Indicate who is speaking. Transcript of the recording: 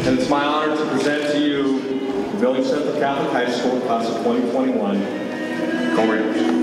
Speaker 1: And it's my honor to present to you Billings Central Catholic High School, class of 2021, Go Rangers.